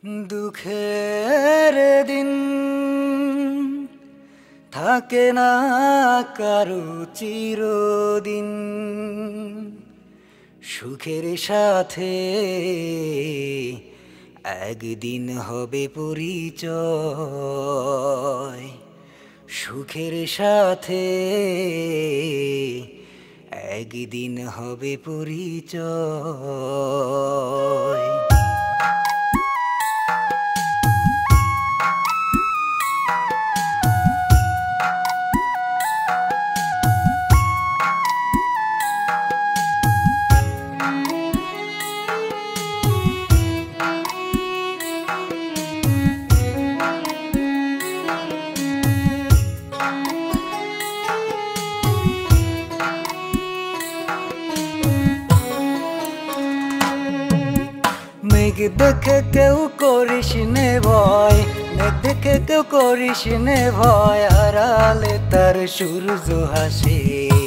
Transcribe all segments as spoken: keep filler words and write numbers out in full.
দুঃখের দিন থাকে না কারো চিরদিন, সুখের সাথে একদিন হবে পরিচয়। সুখের সাথে একদিন হবে পরিচয়। মেঘ দেখে কেউ করিস নে ভয়, মেঘ দেখে কেউ করিস নে ভয়, আড়ালে তার সূর্য হাসে।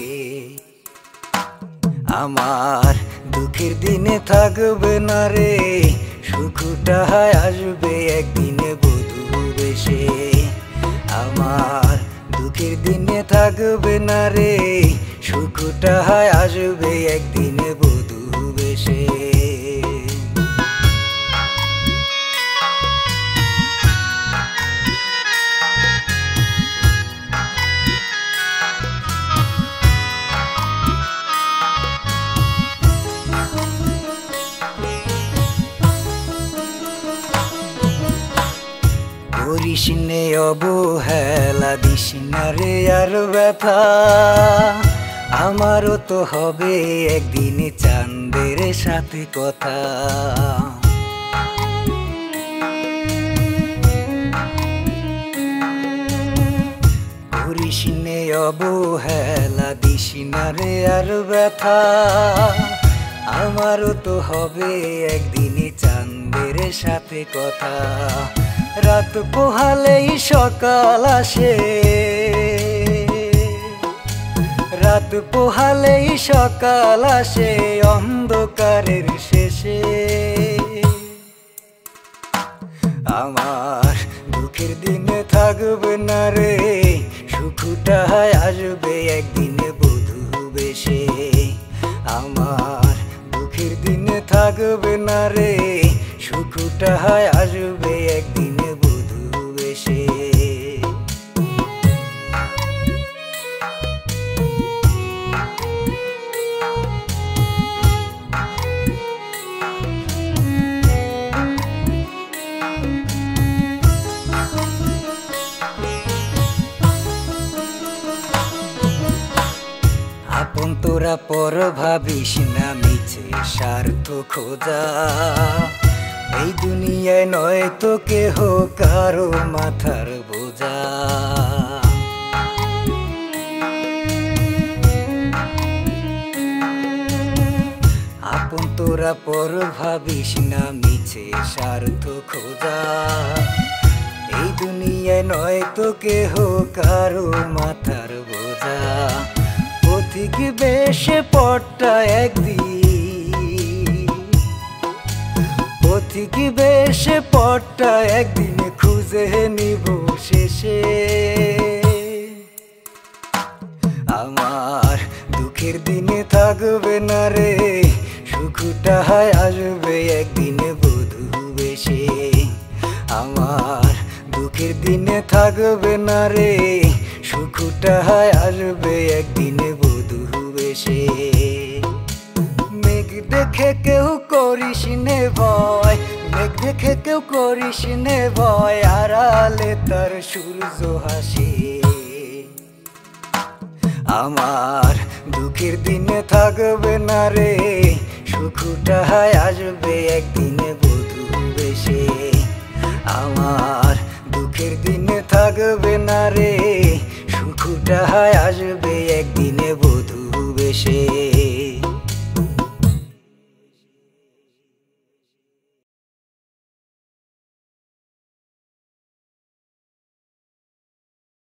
আমার দুঃখের দিনে থাকবে না রে, সুখটা আসবে একদিনে বধূ বেশে। আমার দুঃখের দিনে থাকবে না রে, সুখটা আসবে একদিনে বধূ বেশে। করিস নে অবহেলা, দিস না রে আর ব্যথা, আমারও তো হবে একদিন চাঁদের সাথে কথা। করিস নে অবহেলা, দিস না রে আর ব্যথা, আমারও তো হবে একদিন চাঁদের সাথে কথা। রাত পোহালেই সকাল আসে, রাত পোহালেই সকাল আসে অন্ধকারের শেষে। আমার দুঃখের দিনে থাকবে না রে, সুখটা আসবে একদিনে বধূ বেশে। আমার দুঃখের দিনে থাকবে না রে, সুখটা আসবে একদিনে বধূ বেশে। আপন তোরা পর ভাবিস না, মিছে স্বার্থ খোঁজা, এই দুনিয়ায় নয় তো কেহ কারো মাথার বোঝা। আপন তোরা পর ভাবিস না, মিছে স্বার্থ খোঁজা, এই দুনিয়ায় নয় তো কেহ কারো মাথার বোঝা। পথিক বেশে পটটা একদিন, পথিক বেশে পটটা একদিন খুঁজে নিব শেষে। আমার দুঃখের দিনে থাকবে না রে, সুখটা আসবে একদিনে বধূ বেশে। আমার দুঃখের দিনে থাকবে না রে, সুখটা আসবে একদিনে বধূ বেশে। মেঘ দেখে কেউ করিস নে ভয়, মেঘ দেখে কেউ করিস নে ভয়, আড়ালে তার সূর্য হাসে। আমার দুঃখের দিনে থাকবে না রে, সুখটা আসবে একদিনে বধূ বেশে। আমার দুঃখের দিনে থাকবে না রে, সুখটা আসবে